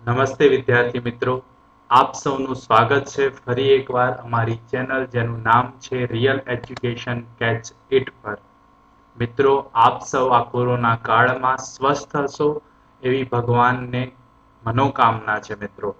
નમસ્તે વિદ્યાર્થી મિત્રો, આપ સૌનું સ્વાગત છે ફરી એકવાર અમારી ચેનલ જેનું નામ છે રિયલ એજ્યુકેશન કેચ ઇટ પર। મિત્રો, આપ સૌ આ કોરોના કાળમાં સ્વસ્થ હશો એવી ભગવાનને મનોકામના છે।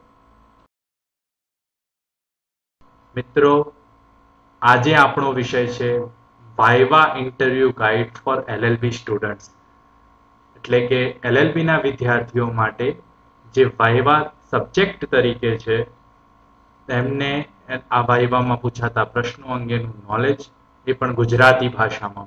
મિત્રો, આજે આપણો વિષય છે viva interview guide for LLB students, એટલે કે એલએલબી ના વિદ્યાર્થીઓ માટે જે વાઇવા સબ્જેક્ટ તરીકે છે તેમને આ વાઇવામાં પૂછાતા પ્રશ્નો અંગેનું નોલેજ, એ પણ ગુજરાતી ભાષામાં।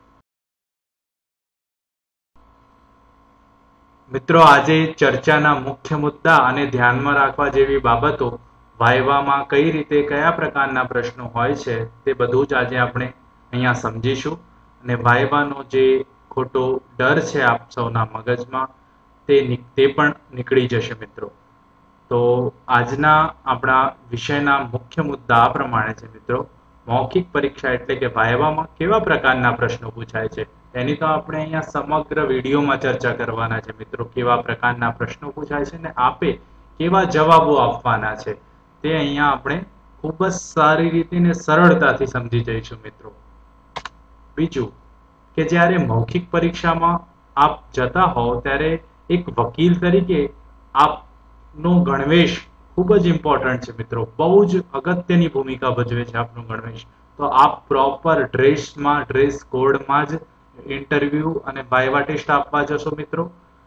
મિત્રો, આજે ચર્ચાના મુખ્ય મુદ્દા અને ધ્યાનમાં રાખવા જેવી બાબતો, વાઇવામાં કઈ રીતે કયા પ્રકારના પ્રશ્નો હોય છે તે બધું જ આજે આપણે અહીંયા સમજીશું। અને વાઇવાનો જે ખોટો ડર છે આપ સૌના મગજમાં તે પણ નીકળી જશે મિત્રો। તો આજના આપણા વિષયના મુખ્ય મુદ્દા આ પ્રમાણે છે મિત્રો। મૌખિક પરીક્ષા એટલે કે વાઇવામાં કેવા પ્રકારના પ્રશ્નો પૂછાય છે તેની તો આપણે અહીંયા સમગ્ર વિડીયોમાં ચર્ચા કરવાના છે મિત્રો। કેવા પ્રકારના પ્રશ્નો પૂછાય છે ને આપે કેવા જવાબો આપવાના છે તે અહીંયા આપણે ખૂબ જ સારી રીતે ને સરળતાથી સમજી જઈશું મિત્રો। બીજું કે જ્યારે મૌખિક પરીક્ષામાં આપ જતા હોવ ત્યારે એક વકીલ તરીકે આપનો ગણવેશ ખૂબ જ ઇમ્પોર્ટન્ટ છે મિત્રો। બહુ જ અગત્યની ભૂમિકા ભજવે છે આપનો ગણવેશ। તો આપ પ્રોપર ડ્રેસમાં, ડ્રેસ કોડમાં જ ઇન્ટરવ્યુ અને વાઇવા ટેસ્ટ આપવા જશો મિત્રો।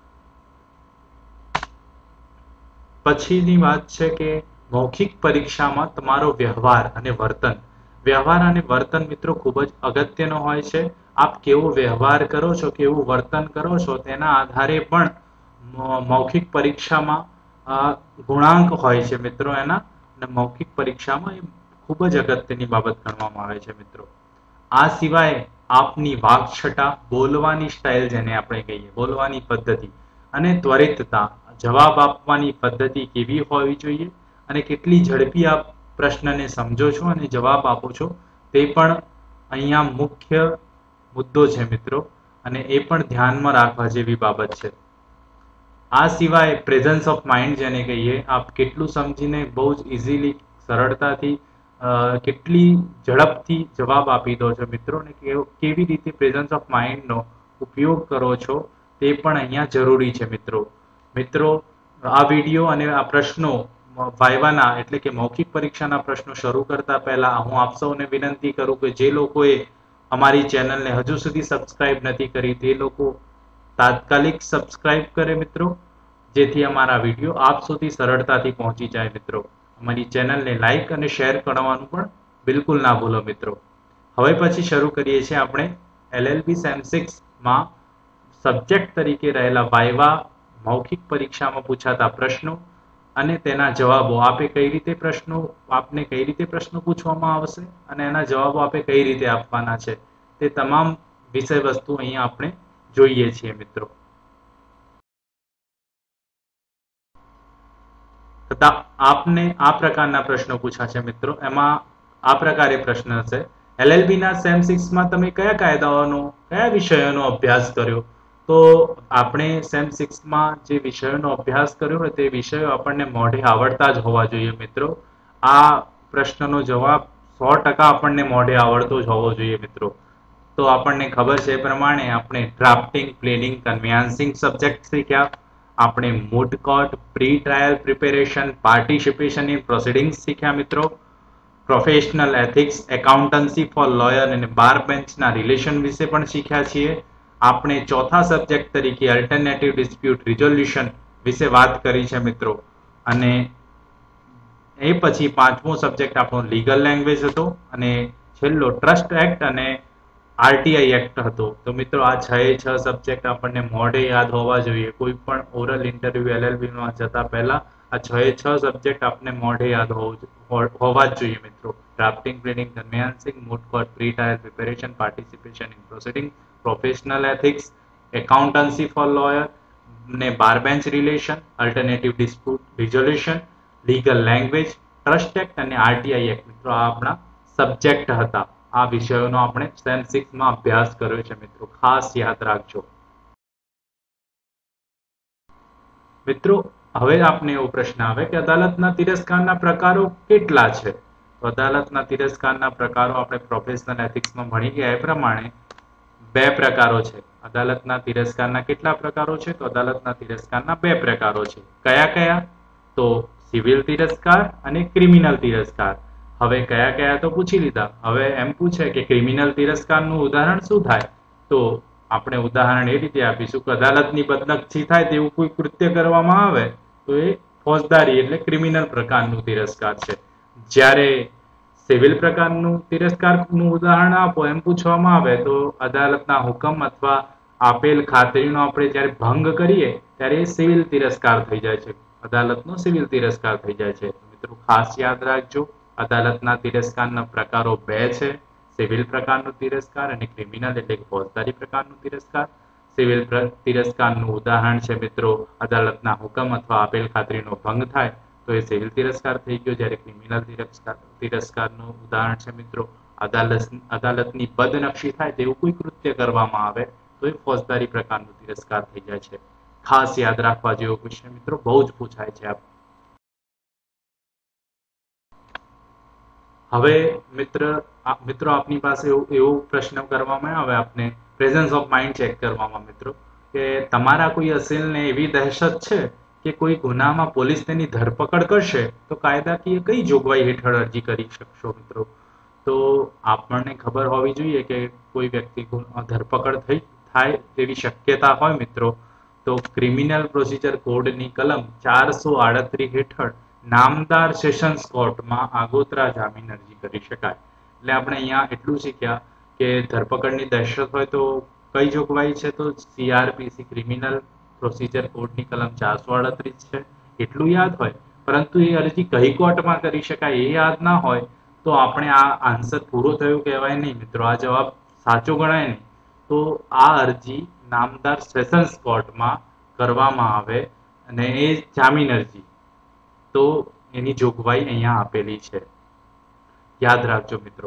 પછીની વાત છે કે મૌખિક પરીક્ષામાં તમારો વ્યવહાર અને વર્તન મિત્રો ખૂબ જ અગત્યનો હોય છે। આપ કેવો વ્યવહાર કરો છો, કેવું વર્તન કરો છો તેના આધારે પણ મૌખિક પરીક્ષામાં ગુણાંક હોય છે મિત્રો એના। અને મૌખિક પરીક્ષામાં એ ખૂબ જ અગત્યની બાબત ગણવામાં આવે છે મિત્રો। આ સિવાય આપની વાકછટા, બોલવાની સ્ટાઇલ જેને આપણે કહીએ, બોલવાની પદ્ધતિ અને ત્વરિતતા, જવાબ આપવાની પદ્ધતિ કેવી હોવી જોઈએ અને કેટલી ઝડપી આપ પ્રશ્નને સમજો છો અને જવાબ આપો છો તે પણ અહીંયા મુખ્ય મુદ્દો છે મિત્રો। અને એ પણ ધ્યાનમાં રાખવા જેવી બાબત છે। આ સિવાય પ્રેઝન્સ ઓફ માઇન્ડ જેને કહીએ, આપ કેટલું સમજીને બહુ જ ઇઝીલી, સરળતાથી, કેટલી ઝડપથી જવાબ આપી દો છો મિત્રો અને કેવી રીતે પ્રેઝન્સ ઓફ માઇન્ડનો ઉપયોગ કરો છો તે પણ અહીંયા જરૂરી છે મિત્રો। આ વિડીયો અને આ પ્રશ્નો વાઇવાના એટલે કે મૌખિક પરીક્ષાના પ્રશ્નો શરૂ કરતા પહેલા હું આપ સૌને વિનંતી કરું કે જે લોકોએ અમારી ચેનલને હજુ સુધી સબસ્ક્રાઇબ નથી કરી તે લોકો તાત્કાલિક સબસ્ક્રાઇબ કરે મિત્રો, જેથી અમારા વિડીયો આપ સુધી સરળતાથી પહોંચી જાય મિત્રો। અમારી ચેનલને લાઈક અને શેર કરવાનું પણ બિલકુલ ના ભૂલો મિત્રો। હવે પછી શરૂ કરીએ છીએ આપણે એલએલબી સેમ 6 માં સબ્જેક્ટ તરીકે રહેલા વાઇવા મૌખિક પરીક્ષામાં પૂછાતા પ્રશ્નો અને તેના જવાબો। આપને કઈ રીતે પ્રશ્નો પૂછવામાં આવશે અને એના જવાબો આપે કઈ રીતે આપવાના છે તે તમામ વિષય વસ્તુ અહીંયા આપણે જોઈએ છીએ મિત્રો। આપને આ પ્રકારના પ્રશ્નો પૂછાશે મિત્રો। એમાં આ પ્રકારે પ્રશ્ન હશે, એલએલબી ના સેમ 6 માં તમે કયા કાયદાઓનો, કયા વિષયોનો અભ્યાસ કર્યો? તો આપણે સેમ 6 માં જે વિષયોનો અભ્યાસ કર્યો હોય તે વિષયો આપણને મોઢે આવડતા જ હોવા જોઈએ મિત્રો। આ પ્રશ્નનો જવાબ 100% આપણને મોઢે આવડતો જ હોવો જોઈએ મિત્રો। તો આપણને ખબર છે એ પ્રમાણે આપણે ડ્રાફ્ટિંગ, પ્લેનિંગ, કન્વેન્સિંગ સબ્જેક્ટ શીખ્યા, આપણે moot court, pre trial preparation, participation in proceedings શીખ્યા મિત્રો, professional ethics, accountancy for lawyer અને બાર બેન્ચના રિલેશન વિશે પણ શીખ્યા છીએ। આપણે ચોથા સબ્જેક્ટ તરીકે અલ્ટરનેટિવ ડિસ્પ્યુટ રિઝોલ્યુશન વિશે વાત કરી છે મિત્રો। અને એ પછી પાંચમો સબ્જેક્ટ આપણો લીગલ લેંગ્વેજ હતો અને છેલ્લો ટ્રસ્ટ એક્ટ અને આરટીઆઈ એક્ટ હતો। તો મિત્રો આ 6 સબ્જેક્ટ આપણને મોઢે યાદ હોવા જોઈએ। કોઈ પણ ઓરલ ઇન્ટરવ્યુ એલએલબી માં જતા પહેલા આ 6 સબ્જેક્ટ આપને મોઢે યાદ હોવા જ જોઈએ મિત્રો। Drafting, planning, convincing, moot court, pre trial preparation, participation in proceeding, professional ethics, accountancy for lawyer ને bar bench relation, alternative dispute resolution, legal language, trust act અને આરટીઆઈ એક્ટ મિત્રો આ આપણા સબ્જેક્ટ હતા। આ વિષયોનો આપણે સેમ 6 માં અભ્યાસ કર્યો છે મિત્રો, ખાસ યાદ રાખજો મિત્રો। હવે આપને એવો પ્રશ્ન આવે કે અદાલતના તિરસ્કારના પ્રકારો કેટલા છે? તો અદાલતના તિરસ્કારના પ્રકારો આપણે પ્રોફેશનલ એથિક્સમાં ભણી ગયા એ પ્રમાણે બે પ્રકારો છે. અદાલતના તિરસ્કારના કેટલા પ્રકારો છે? તો અદાલતના તિરસ્કારના બે પ્રકારો છે. કયા કયા? તો સિવિલ તિરસ્કાર અને ક્રિમિનલ તિરસ્કાર. હવે કયા કયા તો પૂછી લીધા. હવે એમ પૂછે કે ક્રિમિનલ તિરસ્કારનું ઉદાહરણ શું થાય? તો આપણે ઉદાહરણ એ રીતે આપીશું કે અદાલતની બદનક્ષી થાય તેવું કોઈ કૃત્ય કરવામાં આવે તો એ ફોજદારી એટલે ક્રિમિનલ પ્રકારનું તિરસ્કાર છે. જ્યારે સિવિલ પ્રકારનું તિરસ્કારનું ઉદાહરણ આપો એમ પૂછવામાં આવે તો અદાલતના હુકમ અથવા આપેલ ખાતરીનો આપણે જ્યારે ભંગ કરીએ ત્યારે એ સિવિલ તિરસ્કાર થઈ જાય છે. અદાલતનો સિવિલ તિરસ્કાર થઈ જાય છે. મિત્રો ખાસ યાદ રાખજો, અદાલતના તિરસ્કારના પ્રકારો બે છે. સિવિલ પ્રકારનું તિરસ્કાર અને ક્રિમિનલ એટલે કે ફોજદારી પ્રકારનું તિરસ્કાર. સિવિલ તિરસ્કારનું ઉદાહરણ છે મિત્રો અદાલતના હુકમ અથવા આપેલ ખાતરીનો ભંગ થાય તો એ સિવિલ તિરસ્કાર થઈ ગયો. જ્યારે ક્રિમિનલ તિરસ્કારનું ઉદાહરણ છે મિત્રો અદાલતની બદનક્ષી થાય તેવું કોઈ કૃત્ય કરવામાં આવે તો એ ફોજદારી પ્રકારનું તિરસ્કાર થઈ જાય છે. ખાસ યાદ રાખવા જેવો ક્વેશ્ચન મિત્રો, બહુ જ પૂછાય છે. હવે મિત્રો આપની પાસે એવો પ્રશ્ન કરવામાં આવે આપને પ્રેઝન્સ ઓફ માઇન્ડ ચેક કરવામાં મિત્રો કે તમારા કોઈ અસીલને એવી દહેશત છે કે કોઈ ગુનામાં પોલીસ તેની ધરપકડ કરશે તો કાયદાકીય કઈ જોગવાઈ હેઠળ અરજી કરી શકશો મિત્રો? તો આપણને ખબર હોવી જોઈએ કે કોઈ વ્યક્તિ ધરપકડ થાય તેવી શક્યતા હોય મિત્રો તો ક્રિમિનલ પ્રોસિજર કોડની કલમ 438 હેઠળ નામદાર સેશન્સ કોર્ટમાં આગોતરા જામીન અરજી કરી શકાય. એટલે આપણે અહીંયા એટલું શીખ્યા કે ધરપકડની દહેશત હોય તો કઈ જોગવાઈ છે? તો CRPC ક્રિમિનલ પ્રોસિજર કોડની કલમ 438 છે, એટલું યાદ હોય. પરંતુ એ અરજી કઈ કોર્ટમાં કરી શકાય એ યાદ ના હોય તો આપણે આ આન્સર પૂરો થયો કહેવાય નહીં મિત્રો, આ જવાબ સાચો ગણાય નહીં. તો આ અરજી નામદાર સેશન્સ કોર્ટમાં કરવામાં આવે અને એ જામીન અરજી તો એની જોગવાઈ અહીંયા આપેલી છે, યાદ રાખજો મિત્રો.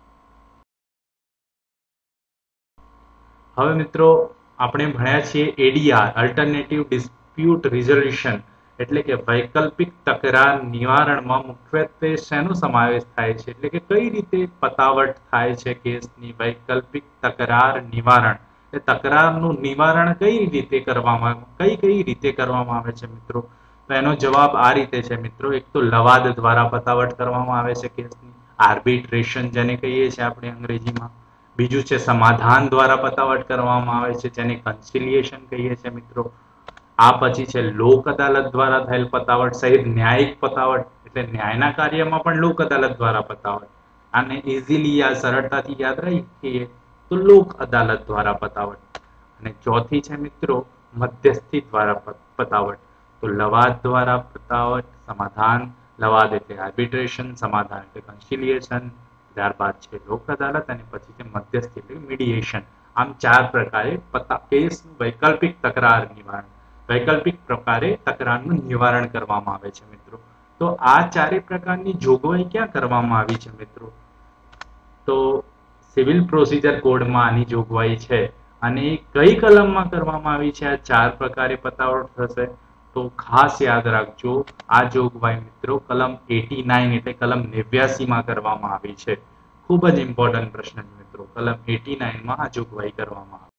હવે મિત્રો આપણે ભણ્યા છીએ ADR અલ્ટરનેટિવ ડિસ્પ્યુટ રિઝોલ્યુશન એટલે કે વૈકલ્પિક તકરાર નિવારણમાં મુખ્યત્વે શેનો સમાવેશ થાય છે? એટલે કે કઈ રીતે પતાવટ થાય છે કેસની? વૈકલ્પિક તકરાર નિવારણ એ તકરારનું નિવારણ કઈ રીતે કરવામાં આવે છે મિત્રો? તો એનો જવાબ આ રીતે છે મિત્રો. એક તો લવાદ દ્વારા પતાવટ કરવામાં આવે છે કેસની, આર્બિટ્રેશન જેને કહીએ છીએ આપણે અંગ્રેજીમાં. બીજું છે સમાધાન દ્વારા પતાવટ કરવામાં આવે છે જેને કન્સિલિએશન કહીએ છીએ મિત્રો. આ પછી છે લોક અદાલત દ્વારા થયેલ પતાવટ સહિત ન્યાયિક પતાવટ એટલે ન્યાયના કાર્યમાં પણ લોક અદાલત દ્વારા પતાવટ. આને ઇઝીલી સરળતાથી યાદ રાખીએ તો લોક અદાલત દ્વારા પતાવટ. અને ચોથી છે મિત્રો મધ્યસ્થી દ્વારા પતાવટ. તો લવાદ દ્વારા પતાવટ, સમાધાન, લવાદ એટલે આર્બિટ્રેશન, સમાધાન એટલે કન્સિલિએશન, ત્યારબાદ છે લોક અદાલત અને પછી છે મધ્યસ્થી એટલે મીડિયેશન. આમ 4 પ્રકારે કેસનું વૈકલ્પિક તકરાર નિવારણ, વૈકલ્પિક પ્રકારે તકરારનું નિવારણ કરવામાં આવે છે મિત્રો. તો આ 4 પ્રકારની જોગવાઈ ક્યાં કરવામાં આવી છે મિત્રો? તો સિવિલ પ્રોસિજર કોડમાં આની જોગવાઈ છે. અને કઈ કલમમાં કરવામાં આવી છે આ 4 પ્રકારે પતાવટ થશે? તો ખાસ યાદ રાખજો આ જોગવાઈ મિત્રો કલમ 89 એટલે કલમ 89 માં કરવામાં આવી છે. ખૂબ જ ઇમ્પોર્ટન્ટ પ્રશ્ન છે મિત્રો, કલમ 89 માં આ જોગવાઈ કરવામાં આવી.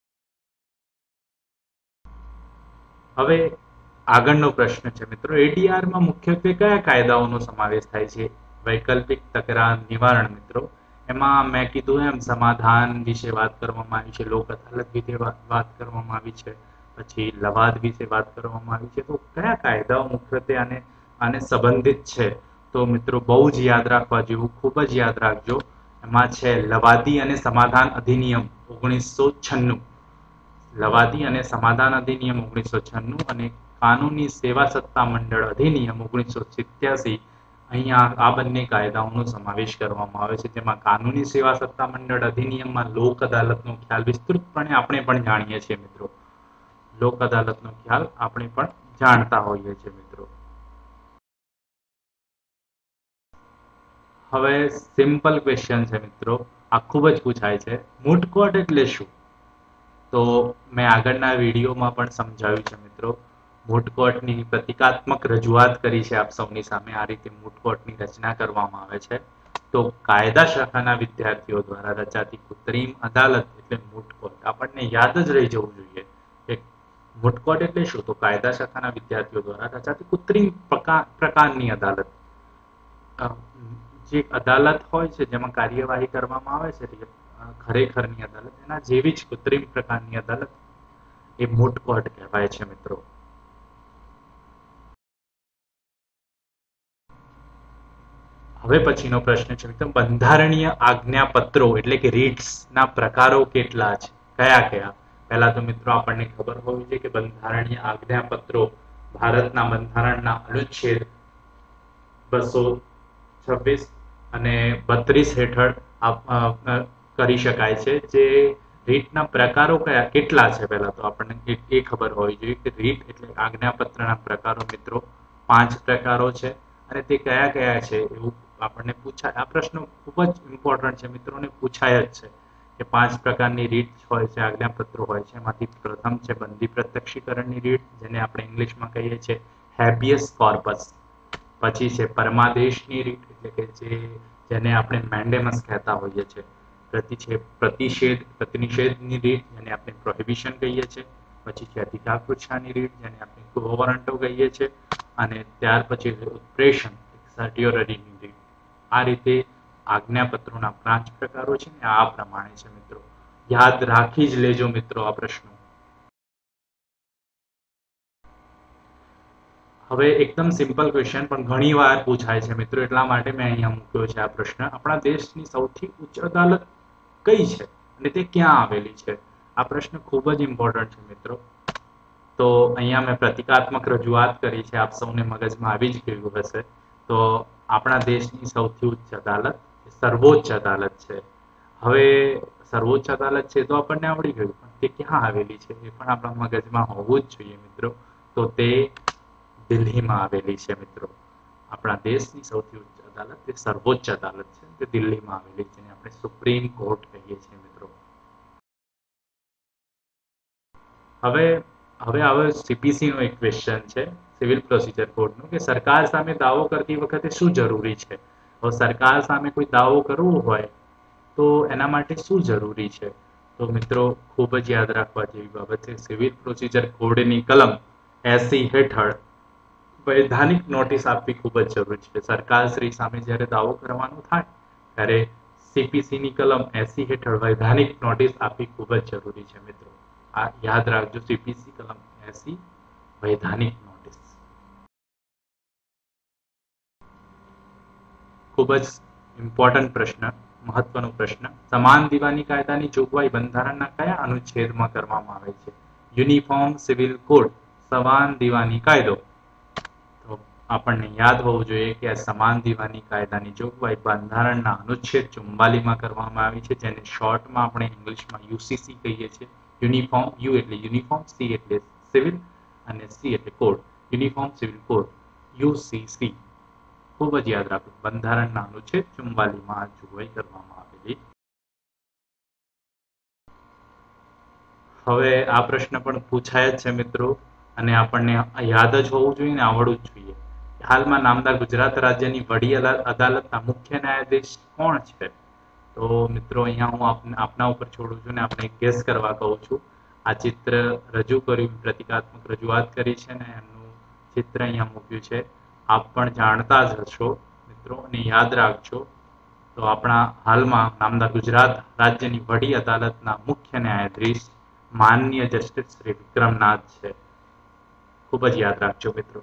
હવે આગળનો પ્રશ્ન છે મિત્રો, ADR માં મુખ્યત્વે કયા કાયદાઓનો સમાવેશ થાય છે વૈકલ્પિક તકરાર નિવારણ મિત્રો? એમાં મેં કીધું એમ સમાધાન વિશે વાત કરવામાં આવી છે, લોક અદાલત વિશે વાત કરવામાં આવી છે, પછી લવાદ વિશે વાત કરવામાં આવી છે. તો કયા કાયદાઓ મુખ્યત્વે આને સંબંધિત છે? તો મિત્રો બહુ જ યાદ રાખવા જેવું, ખૂબ જ યાદ રાખજો. એમાં છે લવાદી અને સમાધાન અધિનિયમ 1996, લવાદી અને સમાધાન અધિનિયમ 1996 અને કાનૂની સેવા સત્તા મંડળ અધિનિયમ 1987. અહીંયા આ બંને કાયદાઓનો સમાવેશ કરવામાં આવે છે. જેમાં કાનૂની સેવા સત્તા મંડળ અધિનિયમમાં લોક અદાલતનો ખ્યાલ વિસ્તૃતપણે આપણે પણ જાણીએ છીએ મિત્રો. લોક અદાલતનો ખ્યાલ આપણે પણ જાણતા હોઈએ છીએ મિત્રો. હવે સિમ્પલ ક્વેશ્ચન છે મિત્રો, આ ખૂબ જ પૂછાય છે. મૂટ કોર્ટ એટલે શું? તો મેં આગળના વિડીયોમાં પણ સમજાવ્યું છે મિત્રો. મૂળ કોર્ટની પ્રતિકાત્મક રજૂઆત કરી છે આપ સૌની સામે। આ રીતે મૂળ કોર્ટની રચના કરવામાં આવે છે। તો કાયદા શાખાના વિદ્યાર્થીઓ દ્વારા રચાતી કૃત્રિમ અદાલત એટલે મૂળ કોર્ટ। આપણને યાદ જ રહી જવું જોઈએ કે મૂળ કોર્ટ એટલે શું? તો કાયદા શાખાના વિદ્યાર્થીઓ દ્વારા રચાતી કૃત્રિમ પ્રકારની અદાલત। જે અદાલત હોય છે જેમાં કાર્યવાહી કરવામાં આવે છે ખરેખરની અદાલત, એના જેવી જ કૃત્રિમ પ્રકારની અદાલત એ મૂળ કોર્ટ કહેવાય છે મિત્રો। હવે પછીનો પ્રશ્ન છે મિત્રો, બંધારણીય આજ્ઞાપત્રો એટલે કે રીટ્સ ના પ્રકારો કેટલા છે? કયા કયા? પહેલા તો મિત્રો આપણને ખબર હોવી જોઈએ કે બંધારણીય આજ્ઞાપત્રો ભારતના બંધારણના અનુચ્છેદ 226 અને 32 હેઠળ કરી શકાય છે। જે રીટના પ્રકારો કેટલા છે પહેલા તો આપણને એ ખબર હોવી જોઈએ કે રીટ એટલે આજ્ઞાપત્રના પ્રકારો મિત્રો 5 પ્રકારો છે। અને તે કયા કયા છે એવું આપણને પૂછાય। આ પ્રશ્ન ખૂબ જ ઇમ્પોર્ટન્ટ છે મિત્રોને, પૂછાય જ છે કે 5 પ્રકારની રીત હોય છે, આજ્ઞાપત્રો હોય છે। એમાંથી પ્રથમ છે બંદી પ્રત્યક્ષીકરણની રીત, જેને આપણે ઇંગ્લિશમાં કહીએ છીએ હેબિયસ કોર્પસ। પછી છે પરમાદેશની રીત એટલે કે જેને આપણે મેન્ડેમસ કહેતા હોઈએ છીએ। પછી છે પ્રતિનિષેધની રીત જેને આપણે પ્રોહિબિશન કહીએ છીએ। પછી છે અધિકાર પૃચ્છાની રીત જેને આપણે ક્વો વોરંટો કહીએ છીએ। અને ત્યાર પછી ઉત્પ્રેષણ સર્ટિયોરરીની રીત। આ રીતે આજ્ઞાપત્રોના 5 પ્રકારો છે ને આ પ્રમાણે છે મિત્રો। યાદ રાખી જ લેજો મિત્રો આ પ્રશ્નો। હવે એકદમ સિમ્પલ ક્વેશ્ચન પણ ઘણી વાર પૂછાય છે મિત્રો, એટલા માટે મેં અહીંયા મૂક્યો છે આ પ્રશ્ન। આપણા દેશની સૌથી ઉચ્ચ અદાલત કઈ છે અને તે ક્યાં આવેલી છે? આ પ્રશ્ન ખૂબ જ ઇમ્પોર્ટન્ટ છે મિત્રો। તો અહીંયા મેં પ્રતિકાત્મક રજૂઆત કરી છે, આપ સૌને મગજમાં આવી જ ગયું હશે। તો આપણા દેશની સૌથી ઉચ્ચ અદાલત સર્વોચ્ચ અદાલત છે। હવે સર્વોચ્ચ અદાલત છે તો આપણને આવડી ગયું, પણ તે ક્યાં આવેલી છે એ પણ આપણા મગજમાં હોવું જ જોઈએ મિત્રો। તો તે દિલ્હીમાં આવેલી છે મિત્રો। આપણા દેશની સૌથી ઉચ્ચ અદાલત એ સર્વોચ્ચ અદાલત છે, તે દિલ્હીમાં આવેલી છે, આપણે સુપ્રીમ કોર્ટ કહીએ છીએ મિત્રો। હવે આવે સીપીસી નો એક ક્વેશ્ચન છે, સિવિલ પ્રોસિજર કોડનું, કે સરકાર સામે દાવો કરતી વખતે શું જરૂરી છે? તો સરકાર સામે કોઈ દાવો કરવો હોય તો એના માટે શું જરૂરી છે? તો મિત્રો ખૂબ જ યાદ રાખવા જેવી બાબત છે। સિવિલ પ્રોસિજર કોડની કલમ 80 હેઠળ વૈધાનિક નોટિસ આપવી ખૂબ જ જરૂરી છે। સરકારશ્રી સામે જ્યારે દાવો કરવાનો થાય ત્યારે સીપીસીની કલમ 80 હેઠળ વૈધાનિક નોટિસ આપવી ખૂબ જ જરૂરી છે મિત્રો। આ યાદ રાખજો, સીપીસી કલમ 80 વૈધાનિક નોટિસ। ખૂબ જ ઇમ્પોર્ટન્ટ પ્રશ્ન, મહત્વનો પ્રશ્ન, સમાન દીવાની કાયદાની જોગવાઈ બંધારણના કયા અનુચ્છેદમાં કરવામાં આવે છે? યુનિફોર્મ સિવિલ કોડ સમાન દીવાની કાયદો। તો આપણને યાદ હોવું જોઈએ કે આ સમાન દીવાની કાયદાની જોગવાઈ બંધારણના અનુચ્છેદ 44માં કરવામાં આવી છે, જેને શોર્ટમાં આપણે ઇંગ્લિશમાં યુસીસી કહીએ છીએ। યુનિફોર્મ, યુ એટલે યુનિફોર્મ, સી એટલે સિવિલ અને સી એટલે code, uniform civil code UCC. ખૂબ જ યાદ રાખો, બંધારણના અનુચ્છેદ 44માં આ જોગવાઈ કરવામાં આવેલી। હવે આ પ્રશ્ન પણ પૂછાય જ છે મિત્રો, અને આપણને યાદ જ હોવું જોઈએ ને આવડવું જ જોઈએ। હાલમાં નામદાર ગુજરાત રાજ્યની વડી અદાલતના મુખ્ય ન્યાયાધીશ કોણ છે? તો મિત્રો અહીંયા હું આપના ઉપર છોડું છું ને આપણે ગેસ કરવા કહું છું। આ ચિત્ર રજૂ કર્યું, પ્રતિકાત્મક રજૂઆત કરી છે ને એમનું ચિત્ર અહીંયા મૂક્યું છે। આપ પણ જાણતા જ હશો મિત્રો, અને યાદ રાખજો। તો આપણા હાલમાં નામદાર ગુજરાત રાજ્યની વડી અદાલતના મુખ્ય ન્યાયાધીશ માનનીય જસ્ટિસ શ્રી વિક્રમનાથ છે। ખૂબ જ યાદ રાખજો મિત્રો।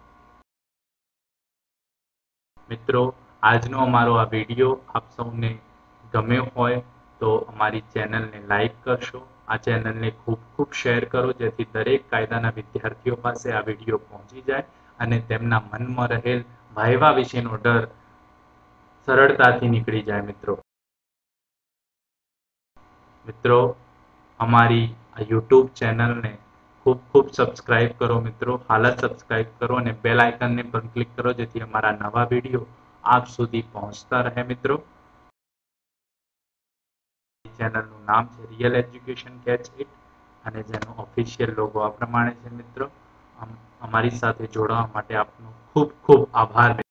મિત્રો આજનો અમારો આ વિડીયો આપ સૌને ગમ્યો હોય તો અમારી ચેનલને લાઈક કરશો, આ ચેનલને ખૂબ ખૂબ શેર કરો, જેથી દરેક કાયદાના વિદ્યાર્થીઓ પાસે આ વિડીયો પહોંચી જાય અને તેમના મનમાં રહેલ વાયવા વિશેનો ડર સરળતાથી નીકળી જાય મિત્રો। મિત્રો અમારી આ યુટ્યુબ ચેનલને ખૂબ ખૂબ સબસ્ક્રાઇબ કરો મિત્રો, હાલ જ સબસ્ક્રાઇબ કરો અને બેલ આઇકનને પણ ક્લિક કરો, જેથી અમારા નવા વિડીયો આપ સુધી પહોંચતા રહે મિત્રો। ચેનલનું નામ છે રિયલ એજ્યુકેશન કેચ ઇટ અને જેનો ઓફિશિયલ લોગો આ પ્રમાણે છે મિત્રો। અમારી સાથે જોડાવા માટે આપનો ખૂબ ખૂબ આભાર.